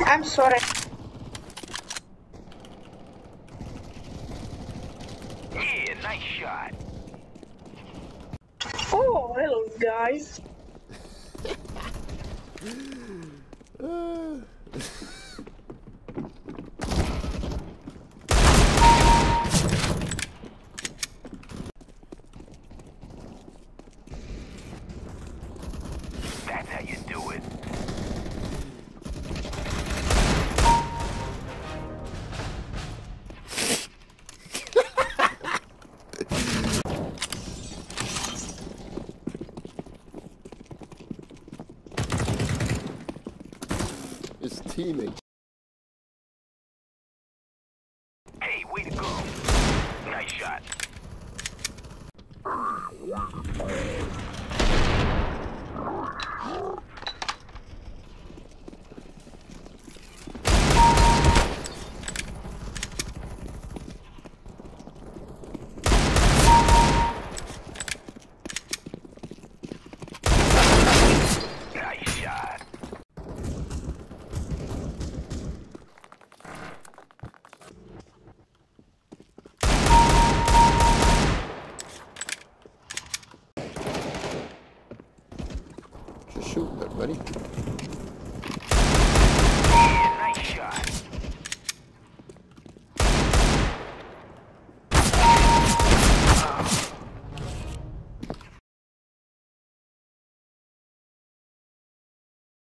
I'm sorry. Yeah, nice shot. Oh, hello, guys. That's how you do it. It's teaming. Hey, way to go. Nice shot.